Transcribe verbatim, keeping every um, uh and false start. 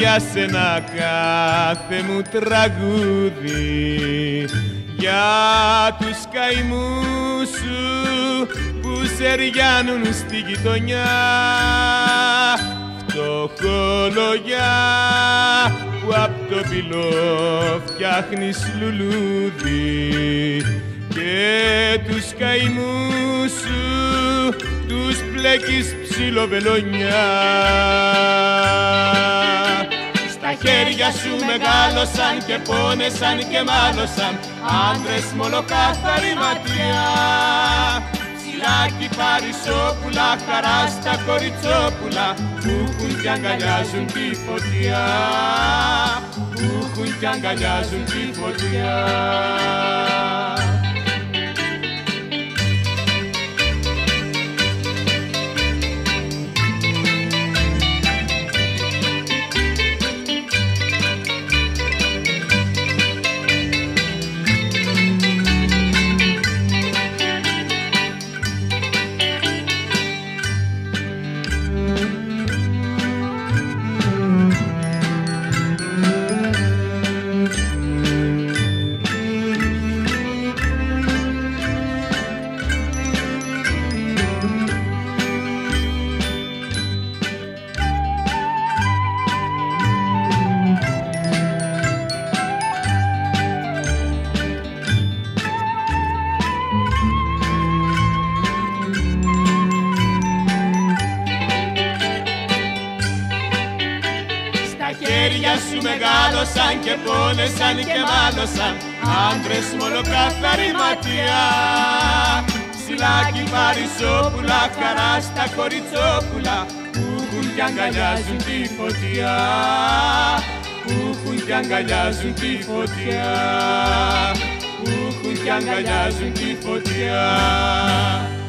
για σένα κάθε μου τραγούδι, για τους καημούς σου που σε ριάνουν στη γειτονιά, φτωχολογιά που απ' το πυλό φτιάχνεις λουλούδι, και τους καημούς σου τους πλέκεις ψιλοβελονιά. Στα χέρια σου μεγάλωσαν και πόνεσαν και μάλωσαν άντρες μ' ολοκάθαρη ματιά. Ψηλάκι Παρισόπουλα, χαρά στα κοριτσόπουλα που έχουν κι αγκαλιάζουν τη φωτιά, που έχουν κι αγκαλιάζουν τη φωτιά. Τα χέρια σου μεγάλωσαν και πόνεσαν και μάλωσαν άντρες μ' ολοκάθαρη ματιά. Ψηλάκι Παρισόπουλα, χαρά στα κοριτσόπουλα που έχουν κι αγκαλιάζουν τη φωτιά, που έχουν κι αγκαλιάζουν τη φωτιά, που έχουν κι αγκαλιάζουν τη φωτιά.